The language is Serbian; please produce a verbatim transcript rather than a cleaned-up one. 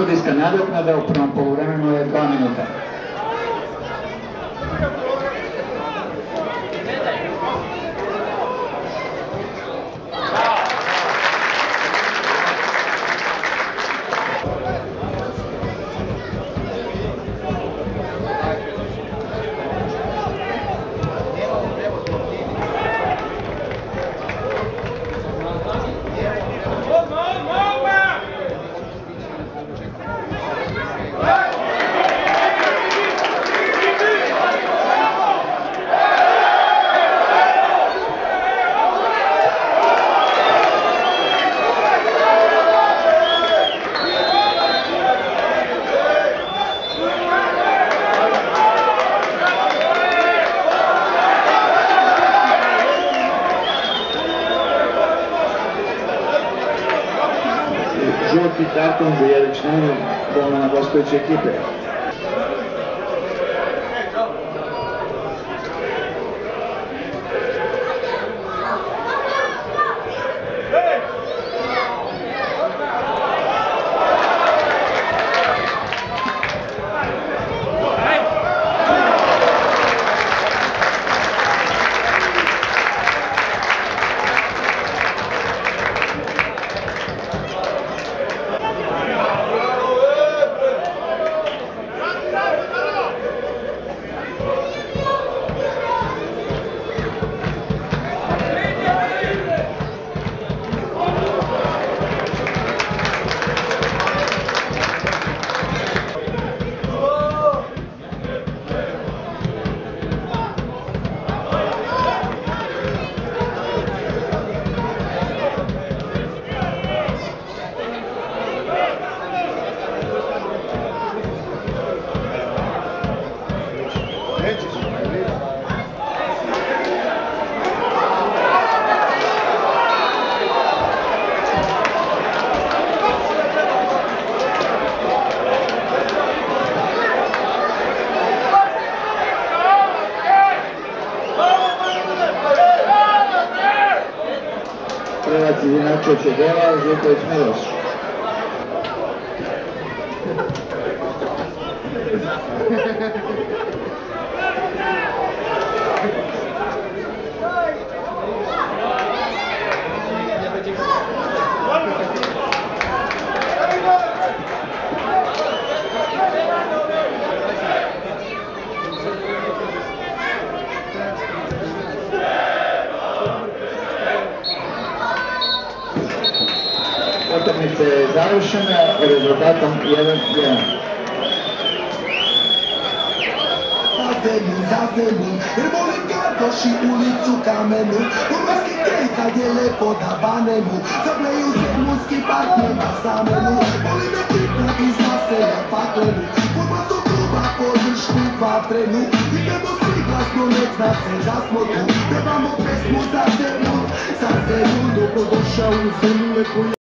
sudijska nadoknada u prvom poluvremenu je dva minuta. Žuti karton za Jeličninu, golmana gostujuće ekipe. Prelac izinačio Čedela, Živković Miloš. Utakmica je završena rezultatom jedan jedan. Za zemlju, za zemlju, jer volim Karkoši ulicu Kamenu. Urbanski kej kad je lepo da banemu, zableju zemunski park nema samenu. Volim ekipa iz naselja Paklenu, fudbalskog kluba podršku Vatrenu. Idemo svi glasno, nek zna se da smo tu, pevamo pesmu za zemlju, za zemlju, dobrodošao u zemlju lepo.